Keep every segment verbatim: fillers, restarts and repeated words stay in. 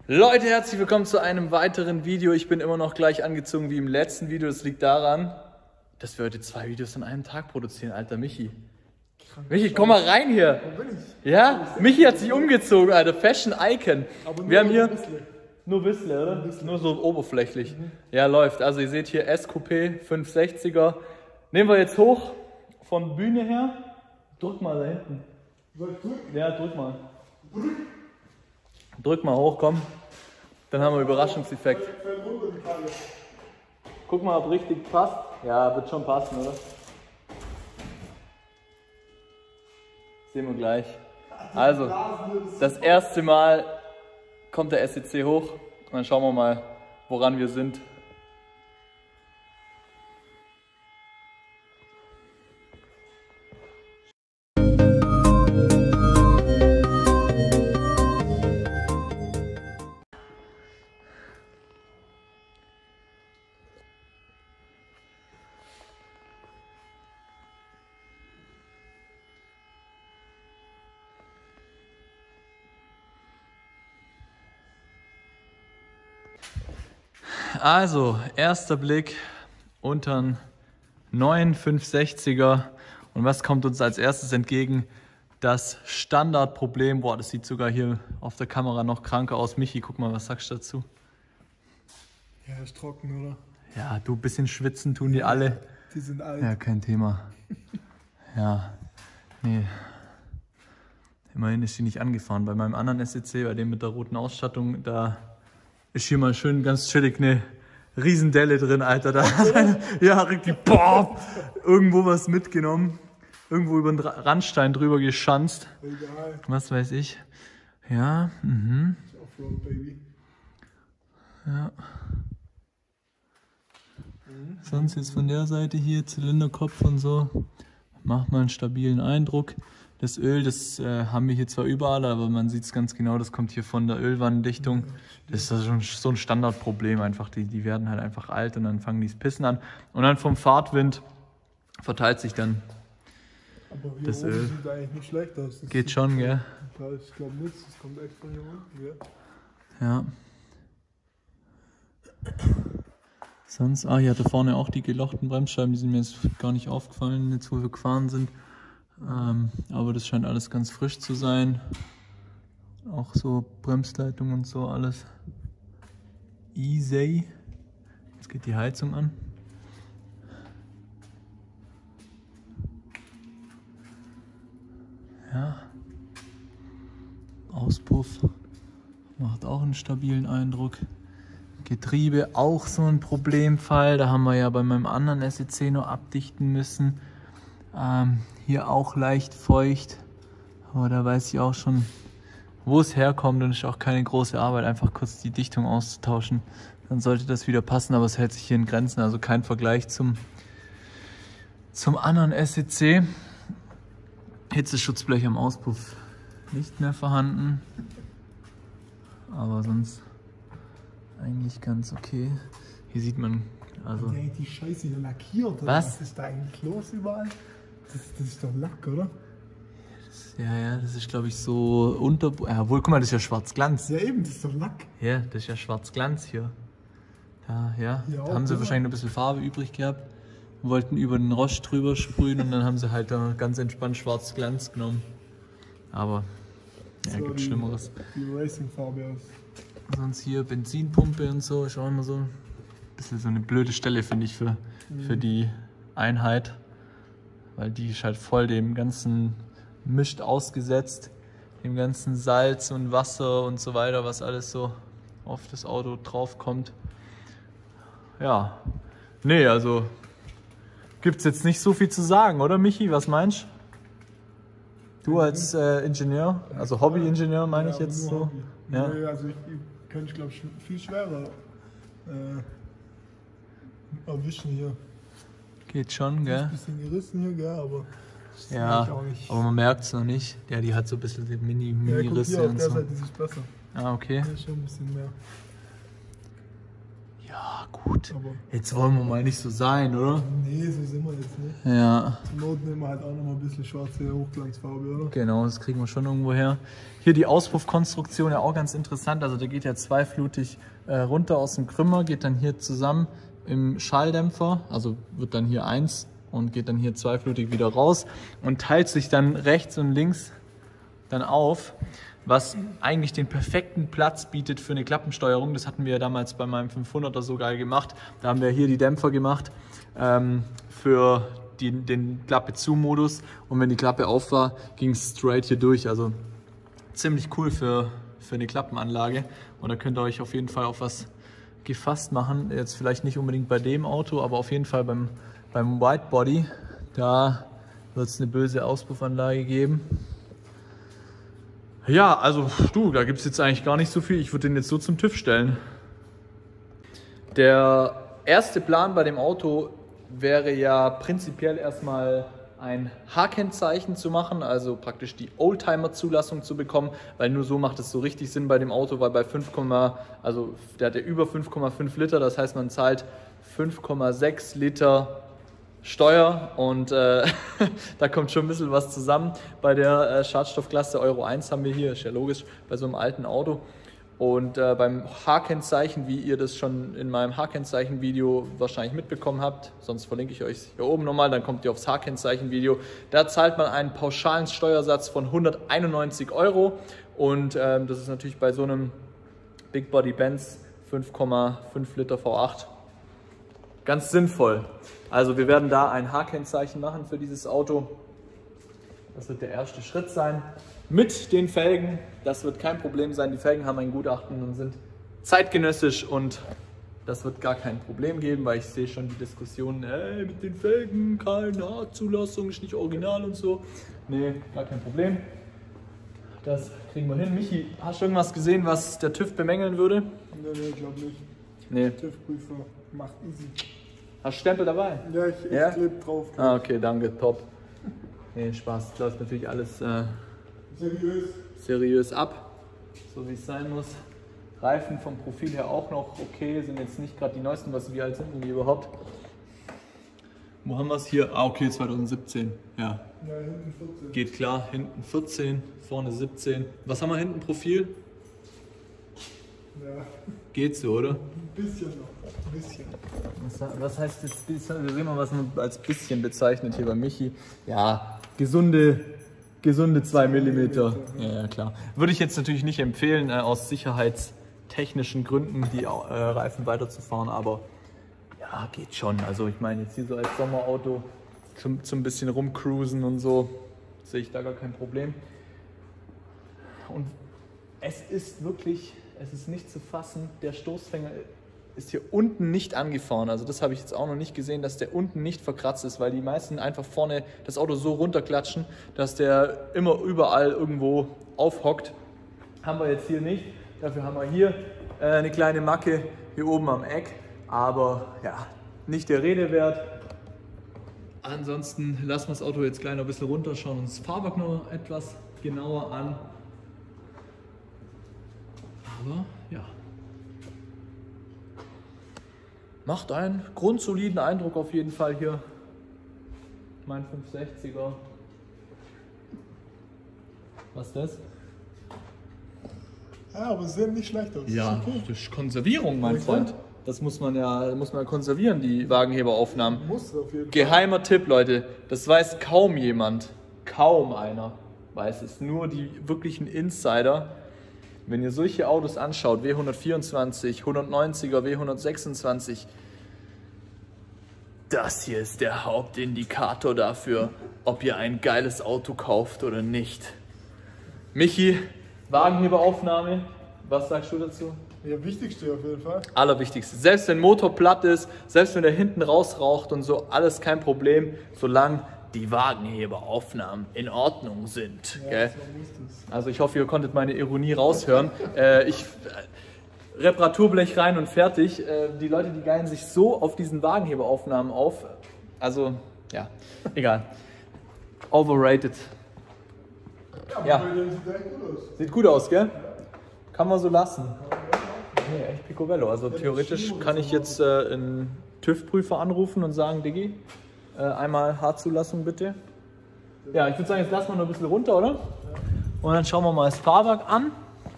Leute, herzlich willkommen zu einem weiteren Video. Ich bin immer noch gleich angezogen wie im letzten Video. Das liegt daran, dass wir heute zwei Videos an einem Tag produzieren, alter Michi. Michi, komm mal rein hier. Wo bin ich? Ja, Michi hat sich umgezogen, Alter. Fashion Icon. Aber nur wir haben hier ein bisschen. nur ein bisschen, oder? Ein bisschen. Nur so oberflächlich. Mhm. Ja, läuft. Also ihr seht hier S Q P fünfhundertsechziger. Nehmen wir jetzt hoch von Bühne her. Drück mal da hinten. Soll ich drücken? Ja, drück mal. Drück mal hoch, komm. Dann haben wir Überraschungseffekt. Fällt runter die Karre. Guck mal, ob richtig passt. Ja, wird schon passen, oder? Sehen wir gleich. Also, das erste Mal kommt der S E C hoch und dann schauen wir mal, woran wir sind. Also, erster Blick unter den neuen fünfhundertsechziger. Und was kommt uns als erstes entgegen? Das Standardproblem. Boah, das sieht sogar hier auf der Kamera noch kranker aus. Michi, guck mal, was sagst du dazu? Ja, ist trocken, oder? Ja, du, ein bisschen schwitzen tun die alle. Die sind alt. Ja, kein Thema. Ja, nee. Immerhin ist sie nicht angefahren. Bei meinem anderen S E C, bei dem mit der roten Ausstattung, da ist hier mal schön ganz chillig eine Riesendelle drin, Alter. Da ja, richtig, boah, irgendwo was mitgenommen. Irgendwo über den Randstein drüber geschanzt. Egal. Was weiß ich. Ja, mhm. Offroad, Baby. Ja. Sonst jetzt von der Seite hier, Zylinderkopf und so, macht mal einen stabilen Eindruck. Das Öl, das äh, haben wir hier zwar überall, aber man sieht es ganz genau, das kommt hier von der Ölwanddichtung. Das ist schon so ein Standardproblem einfach, die, die werden halt einfach alt und dann fangen die das Pissen an. Und dann vom Fahrtwind verteilt sich dann Aber hier das oben Öl. sieht eigentlich nicht schlecht aus. Das Geht schon, gell? Ja, ich glaube nichts, das kommt echt von hier unten, gell? Ja. Sonst, ah, hier hatte vorne auch die gelochten Bremsscheiben, die sind mir jetzt gar nicht aufgefallen, jetzt wo wir gefahren sind. Ähm, aber das scheint alles ganz frisch zu sein. Auch so Bremsleitung und so alles. Easy. Jetzt geht die Heizung an. Ja. Auspuff macht auch einen stabilen Eindruck. Getriebe auch so ein Problemfall. Da haben wir ja bei meinem anderen S E C noch abdichten müssen. Ähm, hier auch leicht feucht, aber da weiß ich auch schon, wo es herkommt und ist auch keine große Arbeit, einfach kurz die Dichtung auszutauschen. Dann sollte das wieder passen, aber es hält sich hier in Grenzen, also kein Vergleich zum, zum anderen S E C. Hitzeschutzblech am Auspuff nicht mehr vorhanden, aber sonst eigentlich ganz okay. Hier sieht man, also... Ja, die Scheiße hier lackiert, oder? Was? Was ist da eigentlich los überall? Das, das ist doch Lack, oder? Ja, ja, das ist glaube ich so unter... Ja, wohl, guck mal, das ist ja Schwarzglanz. Ja eben, das ist doch Lack. Ja, das ist ja Schwarzglanz hier. Da, ja, Ja, da haben sie oder? wahrscheinlich noch ein bisschen Farbe übrig gehabt. Wollten über den Rost drüber sprühen und dann haben sie halt da ganz entspannt Schwarzglanz genommen. Aber, ja, So, gibt die- Schlimmeres. Die Racing-Farbe aus. Sonst hier Benzinpumpe und so, ist auch immer so ein bisschen so eine blöde Stelle, finde ich, für, für die Einheit. Weil die ist halt voll dem ganzen Mischt ausgesetzt, dem ganzen Salz und Wasser und so weiter, was alles so auf das Auto drauf kommt. Ja, nee, also gibt's jetzt nicht so viel zu sagen, oder Michi? Was meinst du? Du als äh, Ingenieur, also Hobby-Ingenieur meine Ja, ich jetzt nur so? Hobby. Ja. Nee, also ich, ich könnte, glaube ich, viel schwerer äh, erwischen hier. Geht schon, Ist gell? ein bisschen gerissen hier, gell, aber das ist Ja, eigentlich auch nicht. aber man merkt es noch nicht. Ja, die hat so ein bisschen die Ja, guck, Mini-Risse hier auf und der so. Seite ist es besser. Ah, okay. Hier ist schon ein bisschen mehr. Ja, gut. Aber Jetzt wollen wir mal nicht so sein, oder? nee, so sind wir jetzt nicht. Ja. Zur Not nehmen wir halt auch noch mal ein bisschen schwarze Hochglanzfarbe, oder? Genau, das kriegen wir schon irgendwo her. Hier die Auspuffkonstruktion, ja auch ganz interessant. Also der geht ja zweiflutig äh, runter aus dem Krümmer, geht dann hier zusammen im Schalldämpfer, also wird dann hier eins und geht dann hier zweiflutig wieder raus und teilt sich dann rechts und links dann auf, was eigentlich den perfekten Platz bietet für eine Klappensteuerung. Das hatten wir ja damals bei meinem fünfhunderter so geil gemacht. Da haben wir hier die Dämpfer gemacht ähm, für die, den Klappe-zu-Modus und wenn die Klappe auf war, ging es straight hier durch. Also ziemlich cool für, für eine Klappenanlage und da könnt ihr euch auf jeden Fall auf was gefasst machen. Jetzt vielleicht nicht unbedingt bei dem Auto, aber auf jeden Fall beim, beim Whitebody. Da wird es eine böse Auspuffanlage geben. Ja, also du, da gibt es jetzt eigentlich gar nicht so viel. Ich würde den jetzt so zum TÜV stellen. Der erste Plan bei dem Auto wäre ja prinzipiell erstmal ein H-Kennzeichen zu machen, also praktisch die Oldtimer-Zulassung zu bekommen, weil nur so macht es so richtig Sinn bei dem Auto, weil bei fünf, also der hat ja über fünf Komma fünf Liter, das heißt man zahlt fünf Komma sechs Liter Steuer und äh, da kommt schon ein bisschen was zusammen. Bei der äh, Schadstoffklasse Euro eins haben wir hier, ist ja logisch, bei so einem alten Auto. Und äh, beim H-Kennzeichen, wie ihr das schon in meinem H-Kennzeichen-Video wahrscheinlich mitbekommen habt, sonst verlinke ich euch hier oben nochmal, dann kommt ihr aufs H-Kennzeichen-Video. Da zahlt man einen pauschalen Steuersatz von hunderteinundneunzig Euro und ähm, das ist natürlich bei so einem Big Body Benz fünf Komma fünf Liter V acht ganz sinnvoll. Also wir werden da ein H-Kennzeichen machen für dieses Auto. Das wird der erste Schritt sein. Mit den Felgen, das wird kein Problem sein. Die Felgen haben ein Gutachten und sind zeitgenössisch und das wird gar kein Problem geben, weil ich sehe schon die Diskussionen, ey, mit den Felgen, keine Zulassung, ist nicht original und so. Nee, gar kein Problem. Das kriegen wir hin. Michi, hast du irgendwas gesehen, was der TÜV bemängeln würde? Nee, nee, ich glaube nicht. Nee. TÜV-Prüfer macht easy. Hast du Stempel dabei? Ja, ich, ich Ja? klebe drauf. Ah, okay, danke, top. Nee, Spaß, das läuft natürlich alles äh, Seriös. seriös ab, so wie es sein muss. Reifen vom Profil her auch noch okay, sind jetzt nicht gerade die neuesten, was wie alt sind denn die überhaupt? Wo haben wir es hier? Ah, okay, zwanzig siebzehn, ja. Ja, hinten vierzehn. Geht klar, hinten vierzehn, vorne siebzehn. Was haben wir hinten, Profil? Ja, Geht so, oder? ein bisschen noch. Ein bisschen. Was, was heißt jetzt bisschen? Wir sehen mal, was man als bisschen bezeichnet hier bei Michi. Ja, gesunde, gesunde zwei Millimeter. Ja, ja, klar. Würde ich jetzt natürlich nicht empfehlen, äh, aus sicherheitstechnischen Gründen die äh, Reifen weiterzufahren, aber ja, geht schon. Also ich meine, jetzt hier so als Sommerauto zum, zum bisschen rumcruisen und so, sehe ich da gar kein Problem. Und es ist wirklich, es ist nicht zu fassen, der Stoßfänger ist hier unten nicht angefahren. Also das habe ich jetzt auch noch nicht gesehen, dass der unten nicht verkratzt ist, weil die meisten einfach vorne das Auto so runterklatschen, dass der immer überall irgendwo aufhockt. Haben wir jetzt hier nicht. Dafür haben wir hier äh, eine kleine Macke hier oben am Eck, aber ja, nicht der Rede wert. Ansonsten lassen wir das Auto jetzt gleich noch ein bisschen runter, schauen uns das Fahrwerk noch etwas genauer an. Aber ja, macht einen grundsoliden Eindruck auf jeden Fall hier. Mein fünfhundertsechziger. Was ist das? Ja, aber sie sehen nicht schlecht aus. Ja, Okay. das ist Konservierung, mein Okay. Freund. Das muss man ja muss man konservieren, die Wagenheberaufnahmen. Muss auf jeden Fall. Geheimer Tipp, Leute, das weiß kaum jemand. Kaum einer weiß es. Nur die wirklichen Insider. Wenn ihr solche Autos anschaut, W hundertvierundzwanzig, hundertneunziger, W hundertsechsundzwanzig, das hier ist der Hauptindikator dafür, ob ihr ein geiles Auto kauft oder nicht. Michi, Wagenheberaufnahme, was sagst du dazu? Ja, wichtigste auf jeden Fall. Allerwichtigste. Selbst wenn Motor platt ist, selbst wenn der hinten rausraucht und so, alles kein Problem, solange die Wagenheberaufnahmen in Ordnung sind. Ja, Gell? so muss das. Also ich hoffe, ihr konntet meine Ironie raushören. äh, ich, äh, Reparaturblech rein und fertig. Äh, die Leute, die geilen sich so auf diesen Wagenheberaufnahmen auf. Also, ja, egal. Overrated. Ja, aber Ja. bei denen sieht echt gut aus. Sieht gut aus, gell? Kann man so lassen. Nee, echt Picobello. Also theoretisch kann ich jetzt äh, einen TÜV-Prüfer anrufen und sagen, Diggi, äh, einmal Haarzulassung bitte. Ja, ich würde sagen, jetzt lassen wir noch ein bisschen runter, oder? Ja. Und dann schauen wir mal das Fahrwerk an.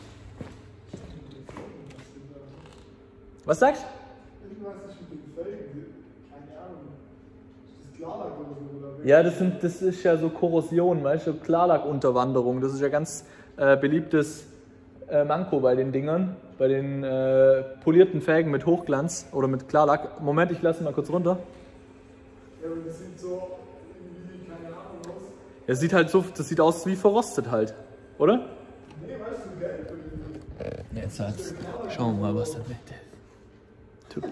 Was sagst du? Ich weiß nicht, mit den Felgen, keine Ahnung. Das ist Klarlack oder so, oder? Ja, das, sind, das ist ja so Korrosion, weißt du, Klarlackunterwanderung. Das ist ja ganz äh, beliebtes äh, Manko bei den Dingern, bei den äh, polierten Felgen mit Hochglanz oder mit Klarlack. Moment, ich lasse mal kurz runter. Ja, aber das sieht so irgendwie, keine Ahnung, aus. Ja, sieht halt so, das sieht aus wie verrostet halt, oder? Nee, weißt du, gelb. Jetzt halt, schauen wir mal, was da mit Typ.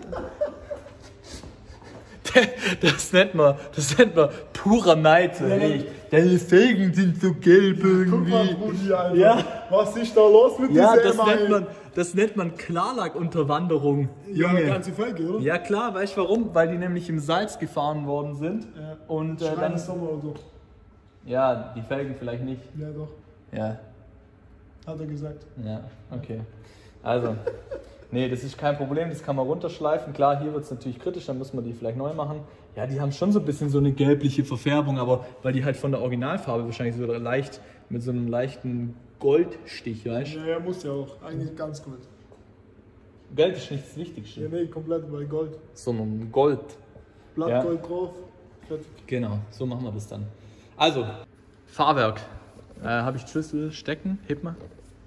Das nennt man, das nennt man purer Neid. Ja. Deine Felgen sind so gelb irgendwie. Guck mal, Brudi, Alter. Ja. Was ist da los mit ja, dieser das nennt man, das nennt man Klarlackunterwanderung. Ja, Junge. Ganze Felge, oder? Ja klar, weißt du warum? Weil die nämlich im Salz gefahren worden sind. Ja. Und äh, dann Sommer oder so. Ja, die Felgen vielleicht nicht. Ja, doch. Ja. Hat er gesagt. Ja, okay. Also. Nee, das ist kein Problem, das kann man runterschleifen. Klar, hier wird es natürlich kritisch, dann muss man die vielleicht neu machen. Ja, die haben schon so ein bisschen so eine gelbliche Verfärbung, aber weil die halt von der Originalfarbe wahrscheinlich so leicht, mit so einem leichten Goldstich, weißt du? Ja, ja, muss ja auch. Eigentlich ganz Gold. Gelb ist nicht das Wichtigste. Ja, nee, komplett bei Gold. Sondern Gold. Blattgold ja. Drauf, fertig. Genau, so machen wir das dann. Also, Fahrwerk. Äh, habe ich Schlüssel stecken? Heb mal.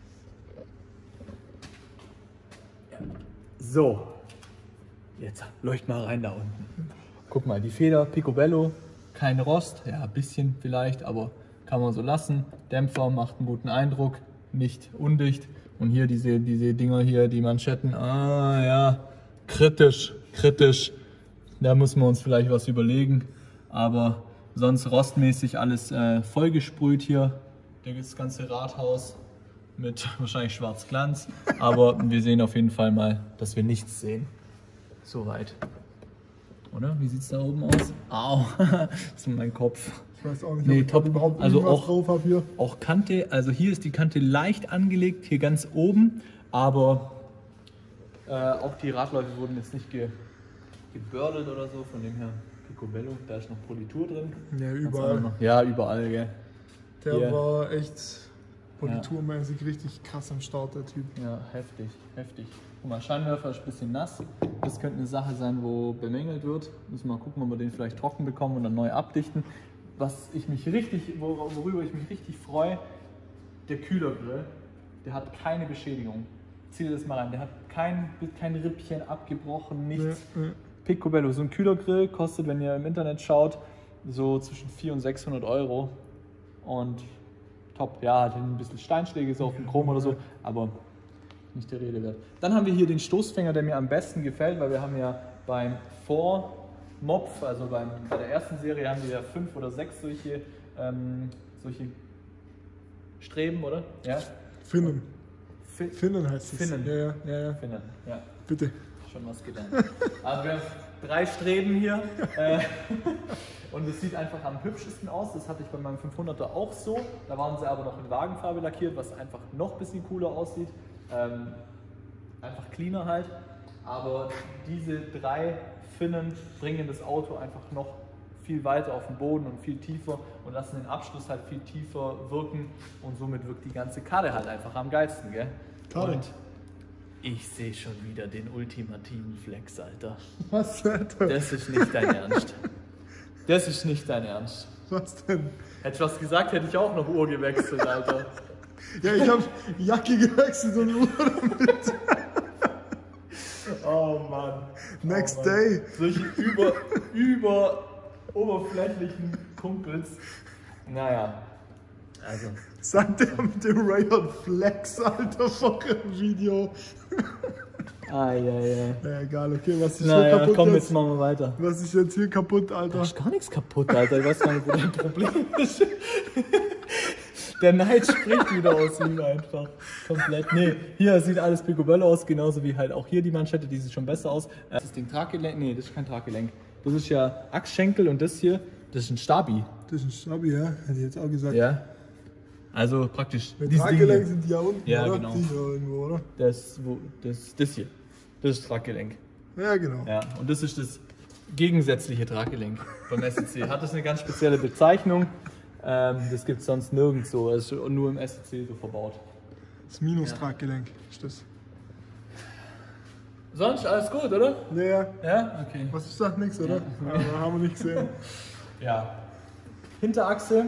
So, jetzt leucht mal rein da unten. Guck mal, die Feder, Picobello, kein Rost, ja, ein bisschen vielleicht, aber kann man so lassen. Dämpfer macht einen guten Eindruck, nicht undicht. Und hier diese, diese Dinger hier, die Manschetten, ah ja, kritisch, kritisch. Da müssen wir uns vielleicht was überlegen. Aber sonst rostmäßig alles äh, vollgesprüht hier, das ganze Rathaus. Mit wahrscheinlich Schwarzglanz, aber wir sehen auf jeden Fall mal, dass wir nichts sehen. Soweit. Oder? Wie sieht es da oben aus? Au, das ist mein Kopf. Ich weiß auch nicht, nee, ob top. ich überhaupt also auch, drauf habe hier. Auch Kante, also hier ist die Kante leicht angelegt, hier ganz oben, aber äh, auch die Radläufe wurden jetzt nicht ge gebördelt oder so, von dem her Picobello, da ist noch Politur drin. Ja, überall. Noch, ja, überall, gell. Der hier. war echt... Politurmäßig ja. Richtig krass am Start, der Typ. Ja, heftig, heftig. Guck mal, Scheinwerfer ist ein bisschen nass. Das könnte eine Sache sein, wo bemängelt wird. Müssen wir mal gucken, ob wir den vielleicht trocken bekommen und dann neu abdichten. Was ich mich richtig, worüber ich mich richtig freue, der Kühlergrill, der hat keine Beschädigung. Zieh dir das mal rein, der hat kein, kein Rippchen abgebrochen, nichts. Ja, ja. Picobello, so ein Kühlergrill kostet, wenn ihr im Internet schaut, so zwischen vierhundert und sechshundert Euro. Und top, ja, hat ein bisschen Steinschläge so auf dem Chrom oder so, aber nicht der Rede wert. Dann haben wir hier den Stoßfänger, der mir am besten gefällt, weil wir haben ja beim Vor-Mopf, also beim, bei der ersten Serie haben wir ja fünf oder sechs solche, ähm, solche Streben, oder? Ja? Finnen. Fi Finnen heißt es. Finnen. Ja, ja, ja, ja. Finnen, ja. Bitte. Schon was gelernt. Also wir haben drei Streben hier. Äh, und es sieht einfach am hübschesten aus. Das hatte ich bei meinem fünfhunderter auch so. Da waren sie aber noch in Wagenfarbe lackiert, was einfach noch ein bisschen cooler aussieht. Ähm, einfach cleaner halt. Aber diese drei Finnen bringen das Auto einfach noch viel weiter auf den Boden und viel tiefer und lassen den Abschluss halt viel tiefer wirken. Und somit wirkt die ganze Karre halt einfach am geilsten, gell? Karre. Und ich sehe schon wieder den ultimativen Flex, Alter. Was, Alter? Das ist nicht dein Ernst. Das ist nicht dein Ernst. Was denn? Hätte ich was gesagt, hätte ich auch noch Uhr gewechselt, Alter. Ja, ich habe Jacke gewechselt und Uhr damit. Oh Mann. Next oh Mann. day. Solche über, über oberflächlichen Kumpels. Naja. Also. Sagt er mit dem Rayon Flex, Alter, vor dem Video. Ah, ja, ja. Ja, egal, okay, was ist naja, hier kaputt? Komm, jetzt? jetzt machen wir weiter. Was ist jetzt hier kaputt, Alter? Da ist gar nichts kaputt, Alter. Ich weiß gar nicht, wo dein Problem ist. Der Neid spricht wieder aus ihm einfach. Komplett. Nee, hier sieht alles Picobello aus, genauso wie halt auch hier die Manschette, die sieht schon besser aus. Das ist das Traggelenk. Nee, das ist kein Traggelenk. Das ist ja Achsschenkel und das hier, das ist ein Stabi. Das ist ein Stabi, ja, hätte ich jetzt auch gesagt. Ja. Also praktisch Mit dieses Ding Traggelenk hier. sind die ja unten, Ja, oder? genau. Die hier irgendwo, oder? Das, wo, das, das hier. Das ist das Traggelenk. Ja, genau. Ja, und das ist das gegensätzliche Traggelenk beim S E C. Hat das eine ganz spezielle Bezeichnung. Ähm, das gibt es sonst nirgends so. Es ist nur im S E C so verbaut. Das Minus-Traggelenk ist das. Sonst alles gut, oder? Ja, ja. Ja? Okay. Was ist das? Nix, oder? Ja. Ja, haben wir nicht gesehen. Ja. Hinterachse.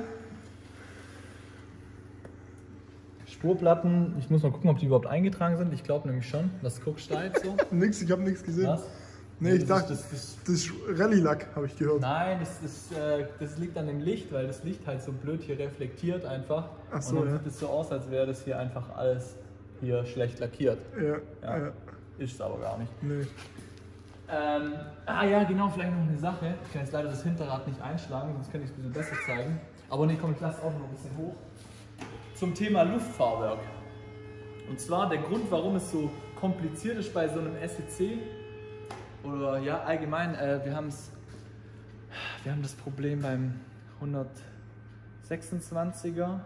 Spurplatten. Ich muss mal gucken, ob die überhaupt eingetragen sind. Ich glaube nämlich schon. Was guckst du da jetzt so? Nix, ich habe nichts gesehen. Was? Nee, Nee, ich das dachte, ist- das- das ist Rallye-Lack, habe ich gehört. Nein, das, das, äh, das liegt an dem Licht, weil das Licht halt so blöd hier reflektiert einfach. Ach so, und dann ja. sieht es so aus, als wäre das hier einfach alles hier schlecht lackiert. Ja, Ja. ja. Ist es aber gar nicht. Nee. Ähm, ah ja, genau, vielleicht noch eine Sache. Ich kann jetzt leider das Hinterrad nicht einschlagen, sonst könnte ich es ein bisschen besser zeigen. Aber nee, komm, ich lasse es auch noch ein bisschen hoch. Zum Thema Luftfahrwerk. Und zwar der Grund, warum es so kompliziert ist bei so einem S E C, oder ja, allgemein, äh, wir, haben's, wir haben das Problem beim hundertsechsundzwanziger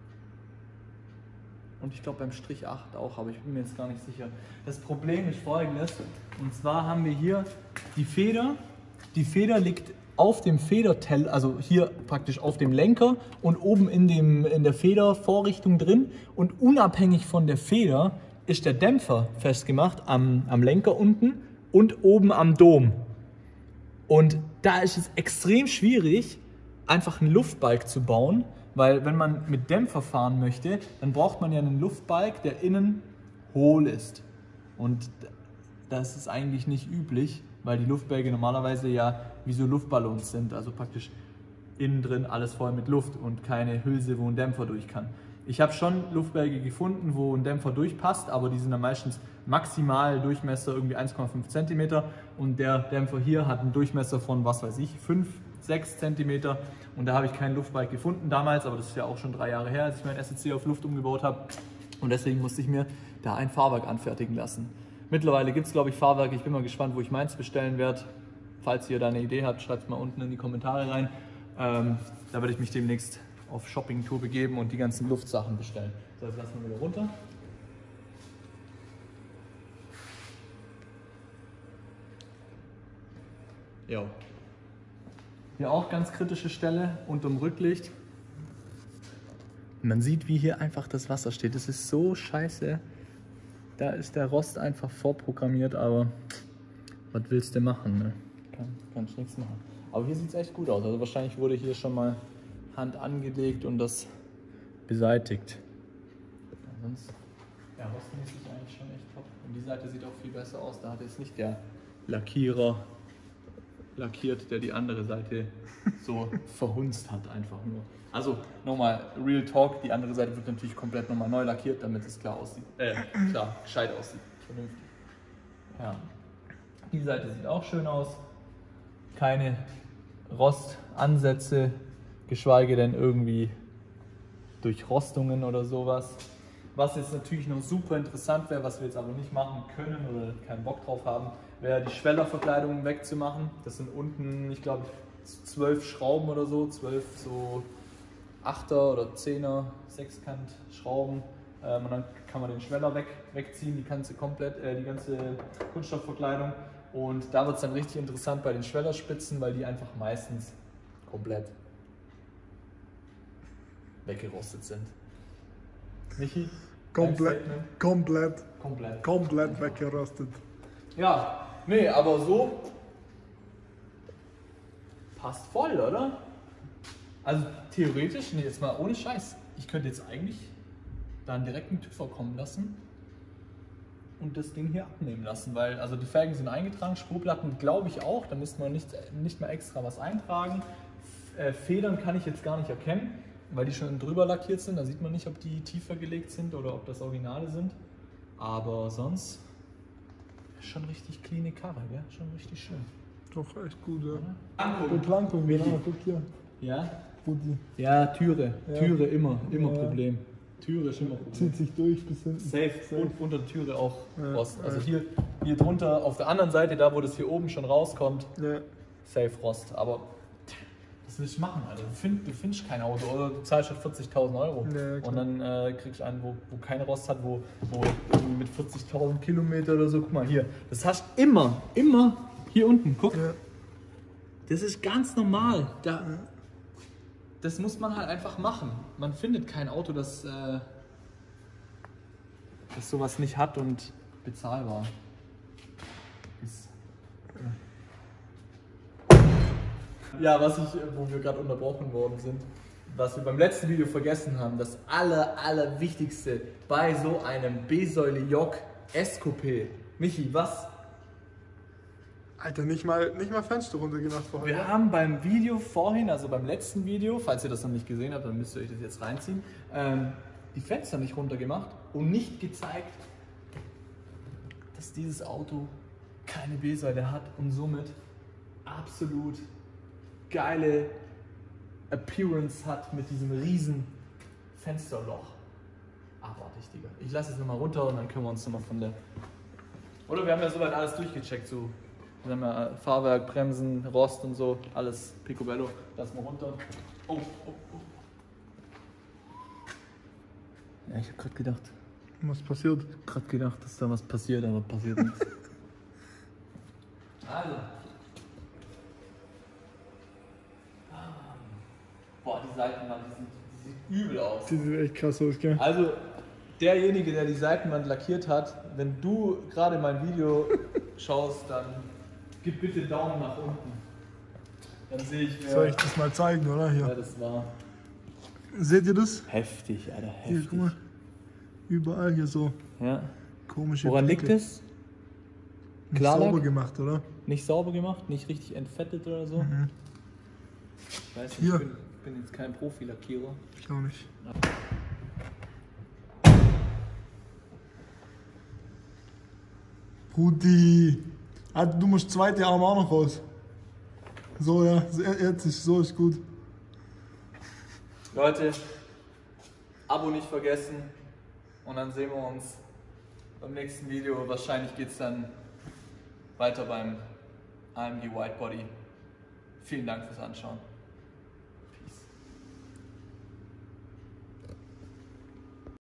und ich glaube beim Strich acht auch, aber ich bin mir jetzt gar nicht sicher. Das Problem ist folgendes, und zwar haben wir hier die Feder, die Feder liegt auf dem Federteller, also hier praktisch auf dem Lenker und oben in, dem, in der Federvorrichtung drin, und unabhängig von der Feder ist der Dämpfer festgemacht am, am Lenker unten und oben am Dom. Und da ist es extrem schwierig, einfach einen Luftbalg zu bauen, weil wenn man mit Dämpfer fahren möchte, dann braucht man ja einen Luftbalg, der innen hohl ist. Und das ist eigentlich nicht üblich, weil die Luftbälge normalerweise ja wie so Luftballons sind, also praktisch innen drin alles voll mit Luft und keine Hülse, wo ein Dämpfer durch kann. Ich habe schon Luftbälge gefunden, wo ein Dämpfer durchpasst, aber die sind dann meistens maximal Durchmesser irgendwie eins Komma fünf Zentimeter und der Dämpfer hier hat einen Durchmesser von, was weiß ich, fünf, sechs Zentimeter, und da habe ich keinen Luftbalg gefunden damals, aber das ist ja auch schon drei Jahre her, als ich mein S E C auf Luft umgebaut habe, und deswegen musste ich mir da ein Fahrwerk anfertigen lassen. Mittlerweile gibt es, glaube ich, Fahrwerke. Ich bin mal gespannt, wo ich meins bestellen werde. Falls ihr da eine Idee habt, schreibt es mal unten in die Kommentare rein. Ähm, da werde ich mich demnächst auf Shopping-Tour begeben und die ganzen Luftsachen bestellen. So, jetzt lassen wir wieder runter. Jo. Hier auch ganz kritische Stelle unterm Rücklicht. Man sieht, wie hier einfach das Wasser steht. Das ist so scheiße. Da ist der Rost einfach vorprogrammiert, aber was willst du machen? Ne? Kann, kannst nichts machen. Aber hier sieht es echt gut aus. Also wahrscheinlich wurde hier schon mal Hand angelegt und das beseitigt. Ja, sonst, ja, rostmäßig eigentlich schon echt top. Und die Seite sieht auch viel besser aus. Da hat jetzt nicht der Lackierer lackiert, der die andere Seite so verhunzt hat einfach nur. Also nochmal Real Talk, die andere Seite wird natürlich komplett nochmal neu lackiert, damit es klar aussieht. Äh, klar, gescheit aussieht. Vernünftig. Ja. Die Seite sieht auch schön aus. Keine Rostansätze, geschweige denn irgendwie Durchrostungen oder sowas. Was jetzt natürlich noch super interessant wäre, was wir jetzt aber nicht machen können oder keinen Bock drauf haben, wäre die Schwellerverkleidung wegzumachen. Das sind unten, ich glaube, zwölf Schrauben oder so, zwölf so Achter oder Zehner Sechskant Schrauben. Ähm, und dann kann man den Schweller weg, wegziehen, die ganze komplett, äh, die ganze Kunststoffverkleidung. Und da wird es dann richtig interessant bei den Schwellerspitzen, weil die einfach meistens komplett weggerostet sind. Michi? Komplett, komplett, Komplett. komplett weggerostet. Ja, nee, aber so passt voll, oder? Also theoretisch, nee, jetzt mal ohne Scheiß, ich könnte jetzt eigentlich dann direkt einen TÜVer kommen lassen und das Ding hier abnehmen lassen, weil also die Felgen sind eingetragen, Spurplatten glaube ich auch, da müsste man nicht, nicht mehr extra was eintragen. F- äh, Federn kann ich jetzt gar nicht erkennen, weil die schon drüber lackiert sind, da sieht man nicht, ob die tiefer gelegt sind oder ob das Originale sind, aber sonst schon richtig cleane Karre, gell? Schon richtig schön. Doch, echt gut, ja. Angucken. Beplankung, genau, guck hier. Ja? Wo die Ja, Türe. Ja. Türe immer, immer Ja. Problem. Türe ist immer Problem. zieht sich durch bis hinten. Safe. Und unter der Türe auch Ja, Rost. Also ja. hier, hier drunter, auf der anderen Seite, da wo das hier oben schon rauskommt, Ja. safe Rost. Aber das Was willst du machen, Alter? Du, find, du findest kein Auto oder du zahlst halt vierzigtausend Euro Ja, und dann äh, kriegst du einen, wo, wo kein Rost hat, wo, wo mit vierzigtausend Kilometer oder so, guck mal hier, das hast du immer, immer hier unten, guck. Ja. Das ist ganz normal. Da, das muss man halt einfach machen. Man findet kein Auto, das, äh, das sowas nicht hat und bezahlbar ist. Ja, was ich, wo wir gerade unterbrochen worden sind, was wir beim letzten Video vergessen haben, das aller, aller Wichtigste bei so einem B-Säule J S-Coupé. Michi, was? Alter, nicht mal, nicht mal Fenster runtergemacht vorher. Wir haben beim Video vorhin, also beim letzten Video, falls ihr das noch nicht gesehen habt, dann müsst ihr euch das jetzt reinziehen, ähm, die Fenster nicht runtergemacht und nicht gezeigt, dass dieses Auto keine B-Säule hat und somit absolut geile Appearance hat mit diesem riesen Fensterloch. Abartig, Digga. Ich lasse es nochmal runter und dann können wir uns nochmal von der... Oder wir haben ja soweit alles durchgecheckt, so. Wir haben ja Fahrwerk, Bremsen, Rost und so, alles picobello. Lass mal runter. Oh, oh, oh. Ja, ich hab grad gedacht, Was passiert? grad gedacht, dass da was passiert, aber passiert nichts. Also. Boah, die Seitenwand, die, sind, die sieht übel aus. Die sieht echt krass aus, gell? Also, derjenige, der die Seitenwand lackiert hat, wenn du gerade mein Video schaust, dann gib bitte einen Daumen nach unten. Dann sehe ich mir... Soll ich das mal zeigen, oder? Hier. Ja, das war Seht ihr das? heftig, Alter, Hier, heftig. guck mal. Überall hier so Ja. komische Woran liegt Pickel. es? Nicht Klarlack? sauber gemacht, oder? Nicht sauber gemacht, nicht richtig entfettet oder so? Mhm. Ich weiß nicht, Hier. ich bin, bin jetzt kein Profi-Lackierer. Ich auch nicht. Rudi! Ah, du musst zweite Arm auch noch raus. So, ja. Jetzt ist, so ist gut. Leute, Abo nicht vergessen und dann sehen wir uns beim nächsten Video. Wahrscheinlich geht es dann weiter beim A M G Whitebody. Vielen Dank fürs Anschauen.